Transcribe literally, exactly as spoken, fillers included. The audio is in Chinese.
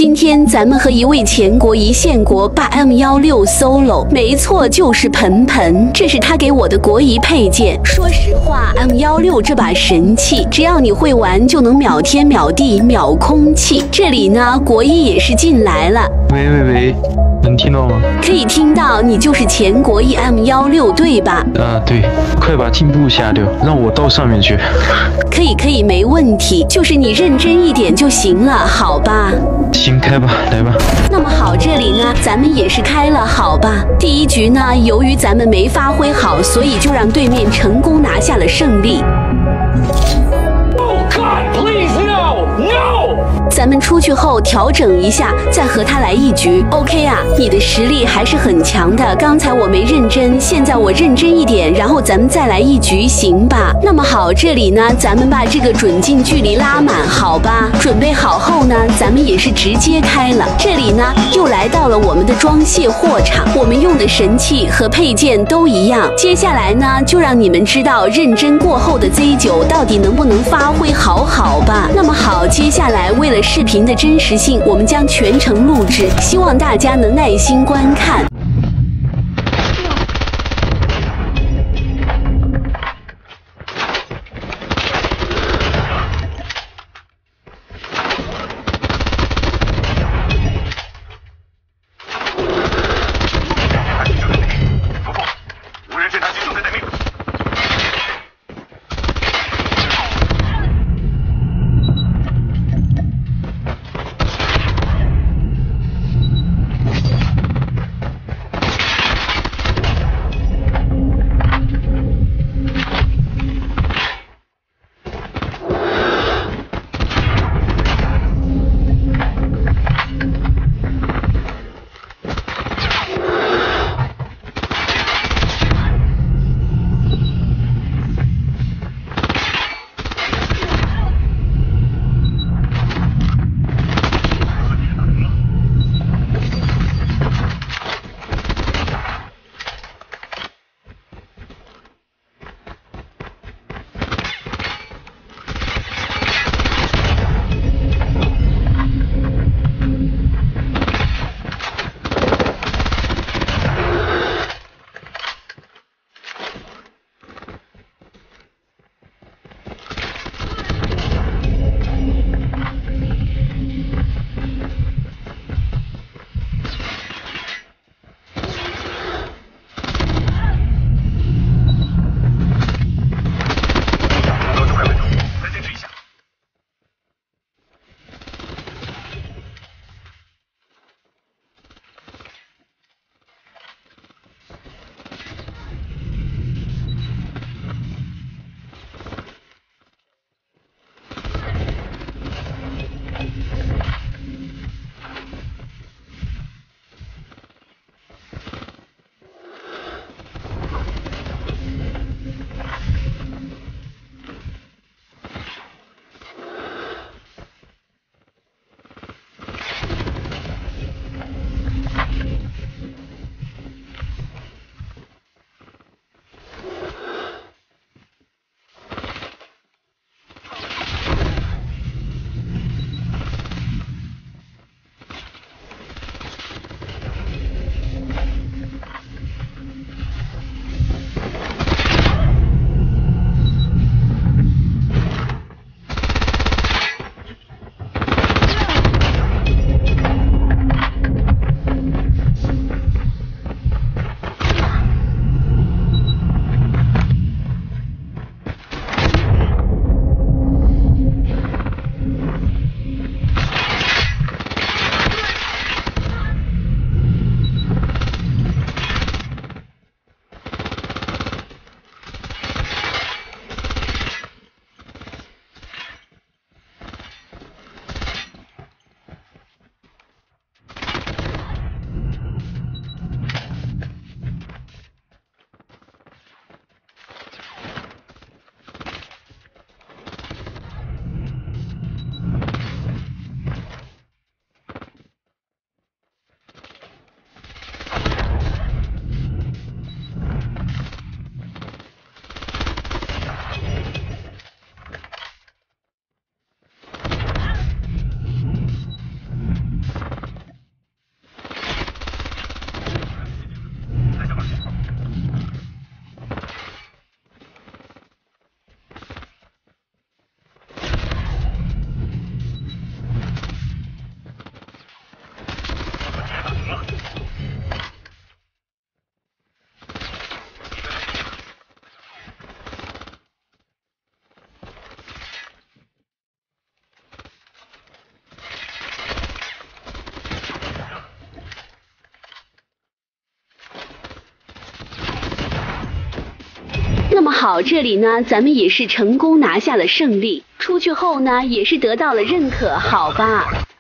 今天咱们和一位前国一线国霸 M 一六 solo， 没错，就是盆盆，这是他给我的国仪配件。说实话 ，M 一六 这把神器，只要你会玩，就能秒天秒地秒空气。这里呢，国仪也是进来了。 喂喂喂，能听到吗？ 可以听到，你就是前国一 M 一六 对吧？ 啊，对，快把进步下掉，让我到上面去。 可以可以，没问题，就是你认真一点就行了，好吧？ 行，开吧，来吧。 那么好，这里呢，咱们也是开了，好吧？第一局呢，由于咱们没发挥好，所以就让对面成功拿下了胜利。咱们出去后调整一下，再和他来一局 ，OK 啊？你的实力还是很强的。刚才我没认真，现在我认真一点，然后咱们再来一局，行吧？那么好，这里呢，咱们把这个准近距离拉满，好吧？准备好后呢，咱们也是直接开了。这里呢，又来到了我们的装卸货场，我们用的神器和配件都一样。接下来呢，就让你们知道认真过后的 Z 九到底能不能发挥好，好吧？那么好，接下来为了视频的真实性，我们将全程录制，希望大家能耐心观看。 无人侦察机正在待命。 好，这里呢，咱们也是成功拿下了胜利。出去后呢，也是得到了认可，好吧？